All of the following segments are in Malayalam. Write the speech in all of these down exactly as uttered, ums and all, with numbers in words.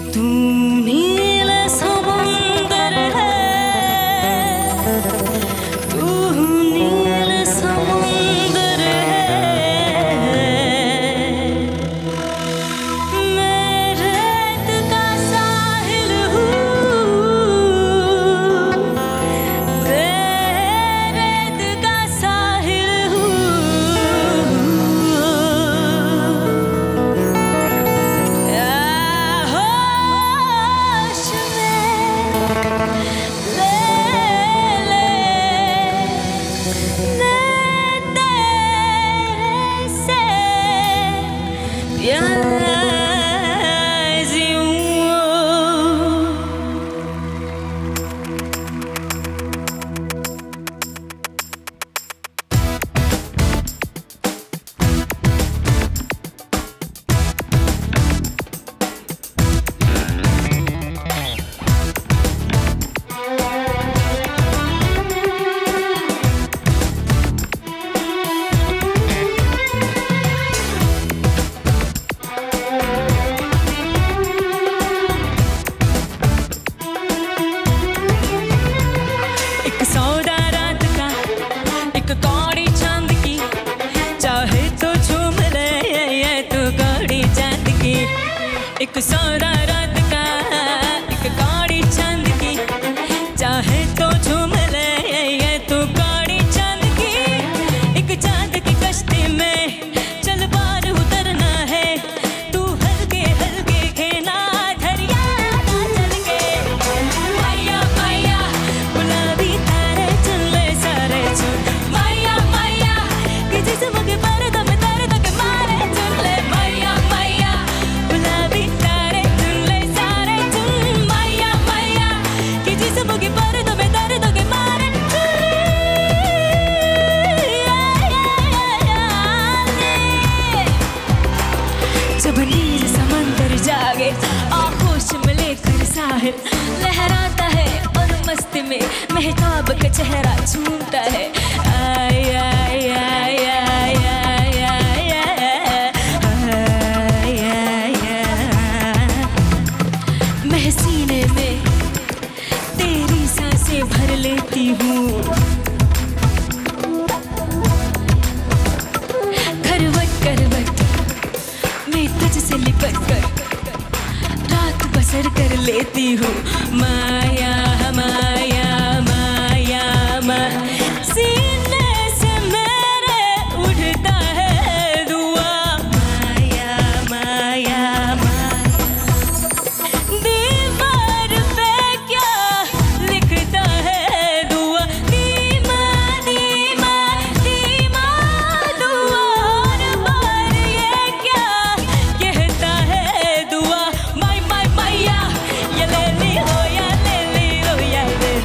तू नील समुंदर है, तू नील समुंदर है, मैं रेत का साहिल हूँ, मैं रेत का साहिल हूँ। एक सौदा रात का, एक कौड़ी चांद की, चाहे तो झूम ले ये तू कौड़ी चांद की। एक चांद की कश्ती में चल पार उतरना है, तू हल्के हल्के खेना दरिया ना चल के। मैया मैया गुलाबी तारे चुन ले सारे चुन, मैया मैया कि जिस्म के पर्दों में दर्द के मारे चुन ले। मैया मैया गुलाबी तारे चुन ले सारे चुन, मैया मैया कि जिस्म के पर्दों में दर्द के मारे चुन। जब नील समंदर जागे आहोश में लेकर साहिल लहराता है, और मस्ती में महताब का चेहरा झूमता है। आय आय आय आय आय आय आय आय। मैं सीने में तेरी सांसें भर लेती हूँ, करवट करवट मैं तुझसे लिपट कर रात बसर कर लेती हूँ। माया माया माया माया सीने से मेरे उठता है दुआ। माया माया माया दीवार पे क्या लिखता है दुआ। धीमा धीमा धीमा दुआ, और बार ये क्या कहता है दुआ। माय माय मैया ये ले ली हो या ले ली हो या ले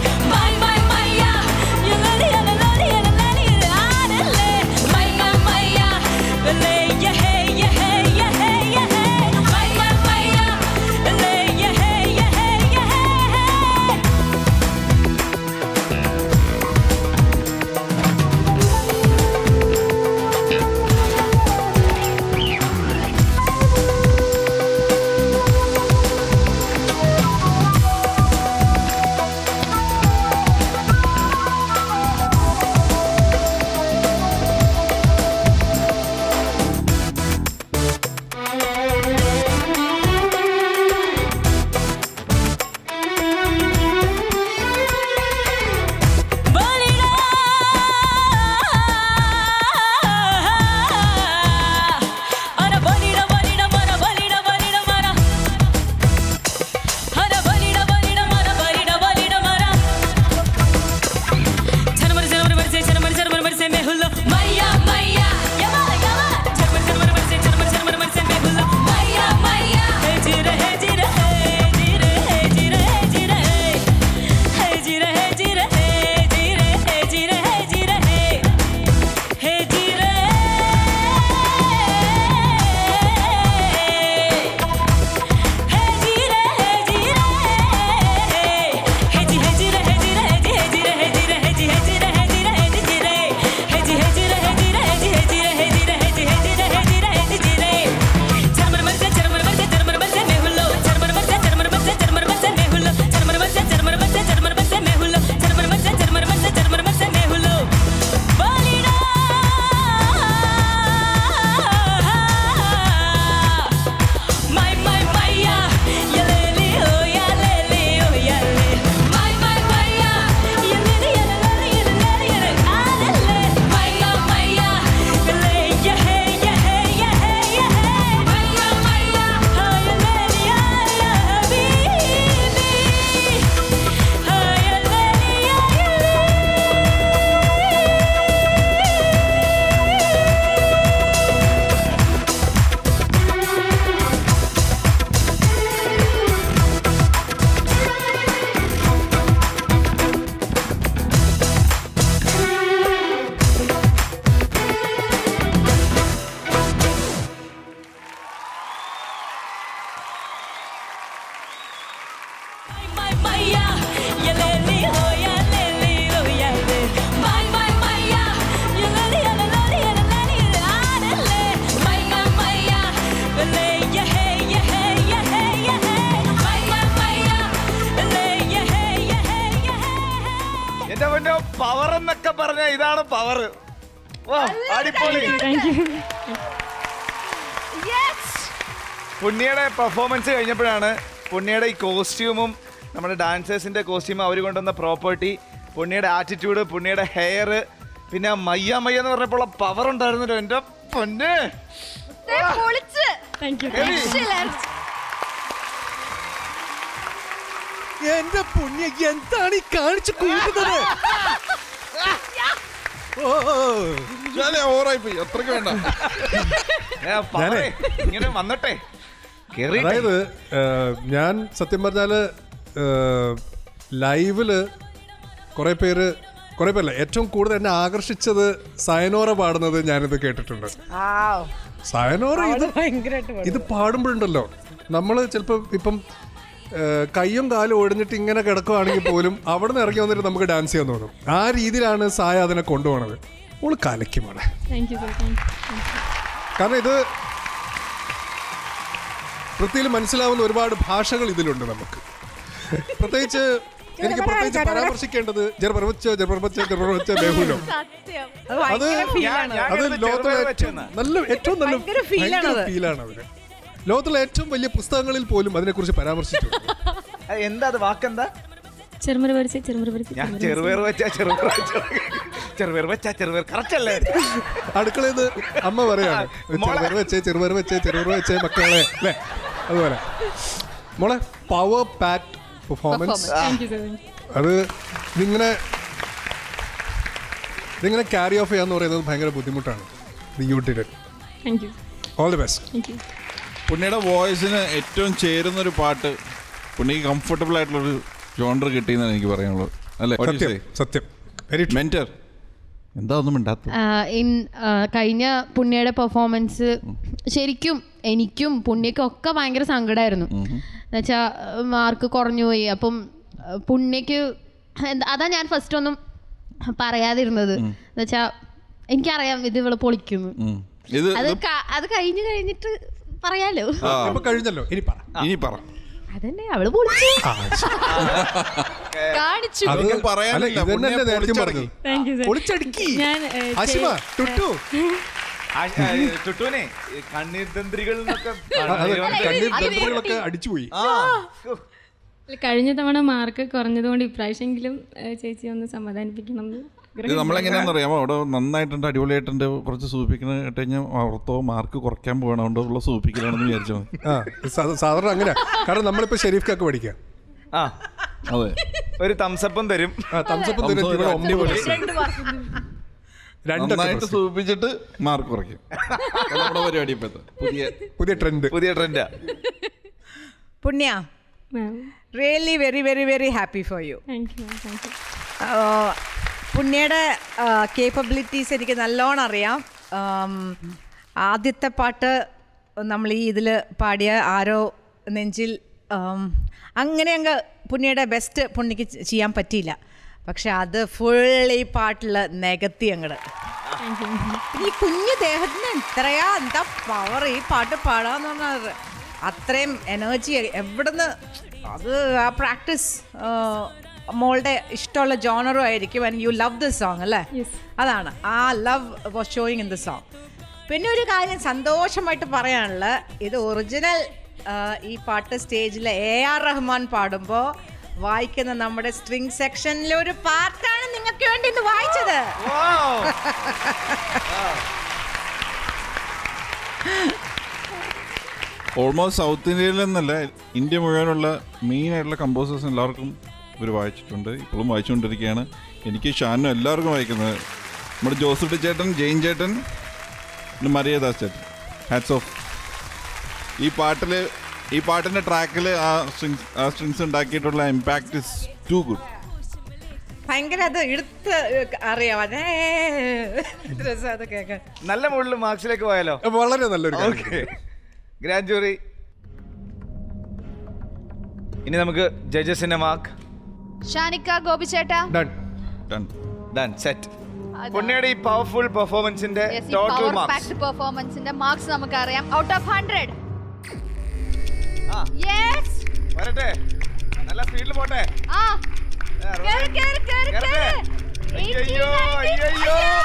പവർ എന്നൊക്കെ പറഞ്ഞ ഇതാണ് പവർ. അടിപൊളി. പുണ്യയുടെ പെർഫോമൻസ് കഴിഞ്ഞപ്പോഴാണ് പുണ്യയുടെ ഈ കോസ്റ്റ്യൂമും നമ്മുടെ ഡാൻസേഴ്സിന്റെ കോസ്റ്റ്യൂം അവർ കൊണ്ടുവന്ന പ്രോപ്പർട്ടി, പുണ്യയുടെ ആറ്റിറ്റ്യൂഡ്, പുണ്യയുടെ ഹെയർ, പിന്നെ മയ്യ മയ്യ എന്ന് പറഞ്ഞപ്പോൾ പവർ ഉണ്ടായിരുന്നല്ലോ എന്റെ പൊന്നെ. എന്റെ പുണ്യ എന്താണ് ഈ കാണിച്ചു കൂട്ടുന്നത്? ഓവറായിപ്പോയി, അത്രയ്ക്ക് വേണ്ട. ഇങ്ങനെ വന്നട്ടെ. അതായത് ഞാൻ സത്യം പറഞ്ഞാല് ലൈവില് കുറെ പേര് കുറെ പേരല്ല ഏറ്റവും കൂടുതൽ എന്നെ ആകർഷിച്ചത് സയനോറ പാടുന്നത് ഞാനിത് കേട്ടിട്ടുണ്ട്. സയനോറ ഇത് ഇത് പാടുമ്പോഴുണ്ടല്ലോ നമ്മള് ചിലപ്പോ ഇപ്പം കയ്യും കാലും ഒഴിഞ്ഞിട്ട് ഇങ്ങനെ കിടക്കുവാണെങ്കിൽ പോലും അവിടെ നിന്ന് ഇറങ്ങി വന്നിട്ട് നമുക്ക് ഡാൻസ് ചെയ്യാൻ തോന്നും. ആ രീതിയിലാണ് സായ അതിനെ കൊണ്ടുപോകണത്. ഓള് കലക്കുമാണ്. കാരണം ഇത് വൃത്തിയിൽ മനസ്സിലാവുന്ന ഒരുപാട് ഭാഷകൾ ഇതിലുണ്ട് നമുക്ക്. പ്രത്യേകിച്ച് എനിക്ക് പ്രത്യേകിച്ച് പരാമർശിക്കേണ്ടത് ജർബർവച്ച ജർബർവച്ച ജർബർവച്ച ബേഹുലോ. അത് അത് ലോകത്തിലെ നല്ല ഏറ്റവും നല്ല ഫീലാണ് അവര്. ലോകത്തിലെ ഏറ്റവും വലിയ പുസ്തകങ്ങളിൽ പോലും അതിനെക്കുറിച്ച് പരാമർശിച്ചു. എന്താ അത് വാക്കെന്താ? അടുക്കളയിൽ അമ്മ പറയാണ് ചെറുപയർ വെച്ചേ ചെറുപയർ വെച്ചേ ചെറുപയർ വെച്ചേ മക്കളെ അല്ലേ. അതുപോലെ മോളെ പവർ പാറ്റ് പെർഫോമൻസ് അത് ഇതിങ്ങനെ ഇതിങ്ങനെ ക്യാരി ഓഫ് ചെയ്യാന്ന് പറയുന്നത് ഭയങ്കര ബുദ്ധിമുട്ടാണ്. You did it. All the best. പുണ്യയുടെ വോയിസിന് ഏറ്റവും ചേരുന്നൊരു പാട്ട്, പുണ്യക്ക് കംഫർട്ടബിൾ ആയിട്ടുള്ളൊരു ജോണർ കിട്ടിയെന്നാണ് എനിക്ക് പറയാനുള്ളത്. അല്ലേ? സത്യം. മെന്റർ എന്താ ഒന്നും ഉണ്ടാത്ത ഇൻ കഴിഞ്ഞ പുണ്യയുടെ പെർഫോമൻസ് ശരിക്കും എനിക്കും പുണ്യക്കും ഒക്കെ ഭയങ്കര സങ്കടമായിരുന്നു. എന്നുവെച്ചാൽ മാർക്ക് കുറഞ്ഞു പോയി. അപ്പം പുണ്യക്ക് അതാ ഞാൻ ഫസ്റ്റ് ഒന്നും പറയാതിരുന്നത്. എന്നുവെച്ചാൽ എനിക്കറിയാം ഇത് ഇവള് പൊളിക്കുന്നു. അത് അത് കഴിഞ്ഞു കഴിഞ്ഞിട്ട് പറയാലോ. കഴിഞ്ഞല്ലോ ഇനി പറ ഇനി പറ അതന്നെ അവള് പൊളിച്ചു കാണിച്ചു. ടുട്ടുവിനെ കണ്ണീർ തന്ത്രികൾ കണ്ണീർ അടിച്ചുപോയി. കഴിഞ്ഞ തവണ മാർക്ക് കുറഞ്ഞതുകൊണ്ട് ഇപ്രാവശ്യമെങ്കിലും ചേച്ചി ഒന്ന് സമാധാനിപ്പിക്കണം. നമ്മളെങ്ങനെയാണെന്ന് അറിയാമോ, അവിടെ നന്നായിട്ടുണ്ട്, അടിപൊളിയായിട്ടുണ്ട്, കുറച്ച് സൂചിപ്പിക്കണ കേട്ട് കഴിഞ്ഞാൽ ഓർത്തോ മാർക്ക് കുറയ്ക്കാൻ പോകണോണ്ട് ഉള്ള സൂചിപ്പിക്കണമെന്ന് വിചാരിച്ചോ. സാധാരണ അങ്ങനെ. കാരണം നമ്മളിപ്പോ ഷെരീഫ്ക്കൊക്കെ പഠിക്കാം. ആ അതെ, ഒരു തംസപ്പും തരും. തംസപ്പും തരും. നന്നായിട്ട് സൂചിപ്പിച്ചിട്ട് മാർക്ക് കുറയ്ക്കും. നമ്മുടെ പരിപാടി ഇപ്പോഴത്തെ പുതിയ പുതിയ ട്രെൻഡ് പുതിയ ട്രെൻഡാ. Punya, really very very very happy for you. പുണ്യയുടെ കേപ്പബിലിറ്റീസ് എനിക്ക് നല്ലോണം അറിയാം. ആദ്യത്തെ പാട്ട് നമ്മൾ ഈ ഇതിൽ പാടിയ ആരോ നെഞ്ചിൽ അങ്ങനെ അങ്ങ് പുണ്യയുടെ ബെസ്റ്റ് പുണ്യക്ക് ചെയ്യാൻ പറ്റിയില്ല. പക്ഷെ അത് ഫുൾ ഈ പാട്ടിൽ നികത്തി അങ്ങട്. ഈ കുഞ്ഞു ദേഹത്തിന് എത്രയാ എന്താ പവർ ഈ പാട്ട് പാടാന്ന് പറഞ്ഞാൽ. അത്രയും എനർജി എവിടുന്ന് അത് ആ പ്രാക്ടീസ് മോളുടെ ഇഷ്ടമുള്ള ജോണറും ആയിരിക്കും. And you love this song അല്ലേ? അതാണ് ആ love was showing in the song. പിന്നെ ഒരു കാര്യം സന്തോഷമായിട്ട് പറയാനുള്ള, ഇത് ഒറിജിനൽ ഈ പാട്ട് സ്റ്റേജിൽ എ ആർ റഹ്മാൻ പാടുമ്പോൾ വായിക്കുന്ന നമ്മുടെ സ്ട്രിങ് സെക്ഷനിലെ ഒരു പാർട്ടാണ് നിങ്ങൾക്ക് വേണ്ടി ഇന്ന് വായിച്ചത്. ഓൾമോസ്റ്റ് സൗത്ത് ഇന്ത്യയിൽ നിന്നല്ല ഇന്ത്യ മുഴുവനുള്ള മെയിൻ ആയിട്ടുള്ള കമ്പോസേഴ്സ് എല്ലാവർക്കും ഇവർ വായിച്ചിട്ടുണ്ട്, ഇപ്പോഴും വായിച്ചുകൊണ്ടിരിക്കുകയാണ്. എനിക്ക് ഷാനും എല്ലാവർക്കും വായിക്കുന്നത്. നമ്മുടെ ജോസഫ് ചേട്ടൻ, ജെയിൻ ചേട്ടൻ, പിന്നെ മരിയദാസ് ചേട്ടൻ, ഹാറ്റ്സ് ഓഫ്. ഈ പാട്ടിൽ ഈ പാട്ടിൻ്റെ ട്രാക്കിൽ ആ സ്ട്രിങ്സ് ആ സ്ട്രിങ്സ് ഉണ്ടാക്കിയിട്ടുള്ള ഇമ്പാക്ട് ഇസ് ടു ഗുഡ്. ഭയങ്കര അത് എടുത്ത് അറിയാം. അതേ കേൾക്കാൻ നല്ല മുകളിൽ മാർക്സിലേക്ക് പോയാലോ? വളരെ നല്ലൊരു ഗ്രാൻഡ് ജൂറി. ഇനി നമുക്ക് ജഡ്ജസിന്റെ മാർക്ക്. ഷാനിക്ക, ഗോപിച്ചേട്ടാ, സെറ്റ്. പുണ്യയുടെ ഈ പവർഫുൾ പെർഫോമൻസിന്റെ ടോട്ടൽ മാർക്സ് പെർഫോമൻസിന്റെ മാർക്സ് നമുക്ക് അറിയാം. Out of hundred. യെസ്, വരട്ടെ, നല്ല സ്പീഡിൽ പോട്ടെ. ആ കേറ് കേറ് കേറ് കേറ്. അയ്യോ അയ്യോ